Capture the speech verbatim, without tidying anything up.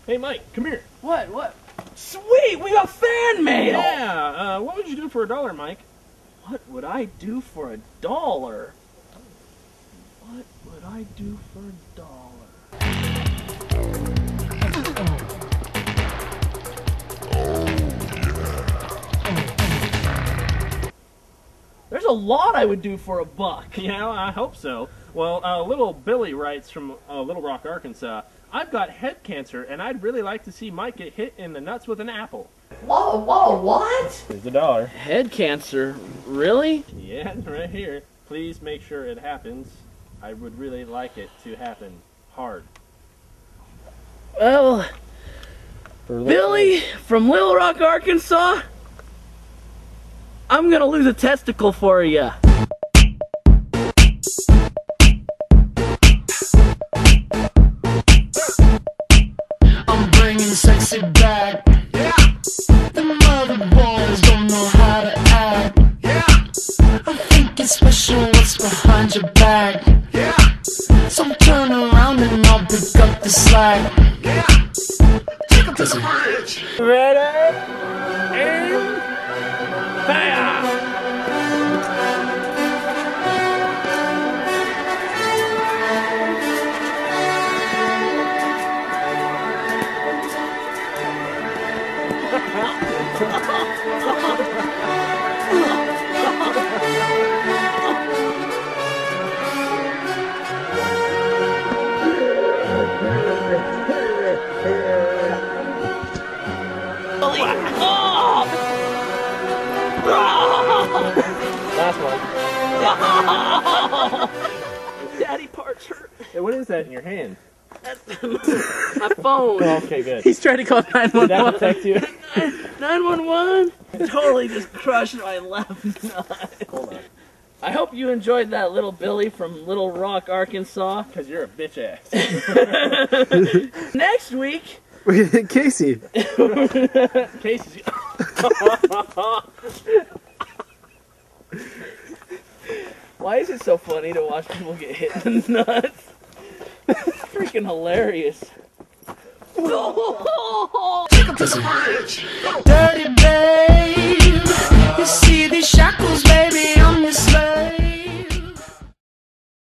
Hey, Mike, come here. What? What? Sweet, we got fan mail! Yeah, uh, what would you do for a dollar, Mike? What would I do for a dollar? What would I do for a dollar? There's a lot I would do for a buck. Yeah, I hope so. Well, uh, little Billy writes from uh, Little Rock, Arkansas, I've got head cancer, and I'd really like to see Mike get hit in the nuts with an apple. Whoa, whoa, what? Here's the dollar. Head cancer? Really? Yeah, right here. Please make sure it happens. I would really like it to happen hard. Well, Billy from Little Rock, Arkansas, I'm gonna lose a testicle for you. I'm bringing sexy back. Yeah. The mother boys don't know how to act. Yeah. I think it's special what's behind your back. Yeah. So turn around and I'll pick up the slack. Yeah. Take up this bridge. Ready? And fire! Last one. Daddy parts hurt. Hey, what is that in your hand? That's my phone. Oh, okay, good. He's trying to call nine one one. Did that protect you? nine one one? Totally just crushed my left nut. Hold on. I hope you enjoyed that little Billy from Little Rock, Arkansas. Because you're a bitch ass. Next week... Casey. Casey's... Why is it so funny to watch people get hit in the nuts? Freaking hilarious. Dirty babe.